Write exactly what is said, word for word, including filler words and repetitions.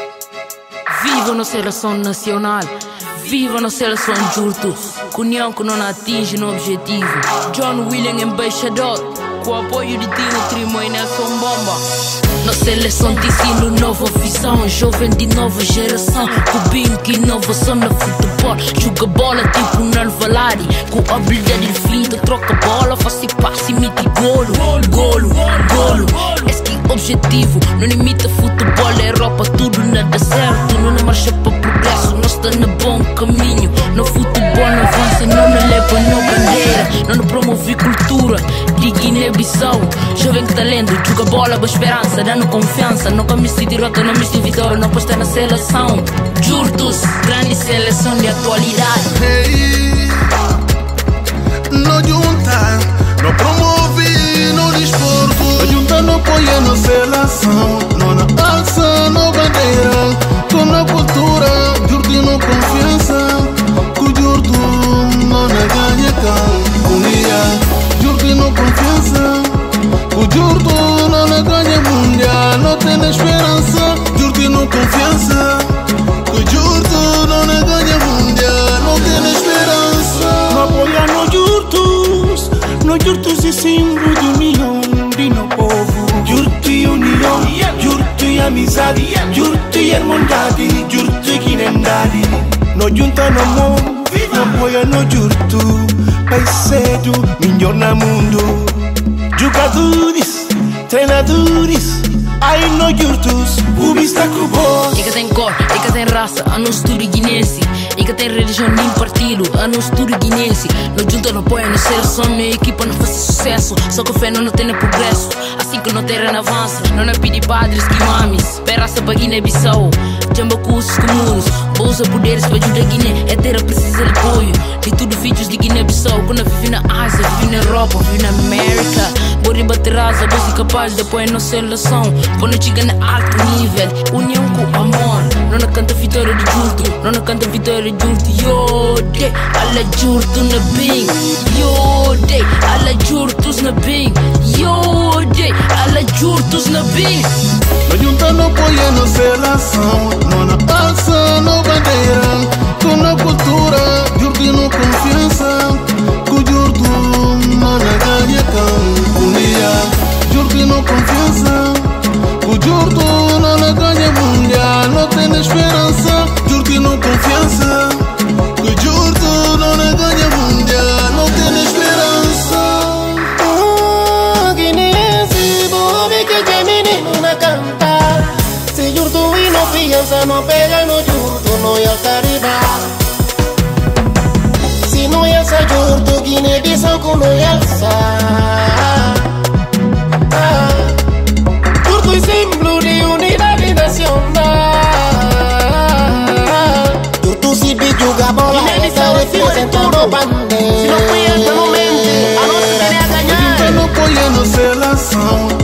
Viva a nossa seleção nacional, viva a nossa seleção juntos, com união que não atinge no objetivo. John William embaixador, com o apoio de Tino Trimo e Nelson Bomba. Nossa seleção te ensina nova visão, jovem de nova geração, cubinho que inovação no futebol. Joga bola tipo no Valari, com habilidade de finta, troca bola, faz passe, imita golo, golo, golo. Esse que é o objetivo, não limita futebol, é Europa, tudo nada certo. Não marcha para progresso, nós está no bom caminho. No futebol não avança, não nos leva na bandeira, não nos promove cultura de Guiné-Bissau. Jovem talento, joga bola, boa esperança, dando confiança. Não camisa de derrota, não missa de vitória, não posta na seleção. Juntos, grande seleção de atualidade. Hey, não junta, não promove no desporto. Não junta, não apoia na seleção. Não na alça, não bandeira. Tô na cultura, jurto não confiança. Com jurto, não na ganha cá. Unia, jurto não confiança. Com jurto, não na ganha mundial. Não tem esperança, jurto não confiança. Com jurto, não na ganha mundial. Não tem esperança. Não apoia no jurtos, no jurtos e símbolo de união de no povo. Jurto e união, jurto e amizade, jurto e irmandade, jurto e guinendade. No junta no mundo, não apoia no jurto. Pai cedo, melhor no mundo. Jogadores, treinadores, aí no jurtos, o vista cubo. E que tem cor, e que tem raça, a nosso tudo guinense. E que tem religião nem partido, a nosso tudo guinense. No junta não apoia na seleção, minha equipa não faz sucesso. Só que a fé não tem progresso, assim que não tem avança. Não é pedir padres que mames, peraça para Guiné-Bissau. Jamba cursos comuns, bolsa poderes para ajudar a Guiné. É terra precisa de apoio, de tudo vídeos de Guiné-Bissau. Quando eu vivi na Ásia, vivi na Europa, vivi na América. Vou rebater asa, vou ser capaz de apoiar na seleção. Quando chega na alto nível, união com amor. Não na canta vitória de junto, não na canta vitória de junto. Yo, de, ala junto na bing. Yo, de, ala juntos na bing. Yo, de, ala juntos na bing. Não junta, não apoia na seleção. Não na alça, não bandeira. Tô na cultura, jurto não confiança. Com jurto, não na ganha cá. Unia, jurto não confiança. Com jurto, não na ganha mundial. Não tem esperança, jurto não confiança. Com jurto, não na ganha mundial. Não tem esperança. Oh, guineense, vou ver que tem menino na canta. Se jurto e não fiança, não pega no jurto, não é cariba. Se não é essa jurto, Guiné-Bissau com não é alça. Jurto e símbolo de unidade nacional. Jurto se vi jogar bola, essa representando a bandeira. Se não conhece, não mente, a nossa ideia é ganhar. Não apoia na seleção.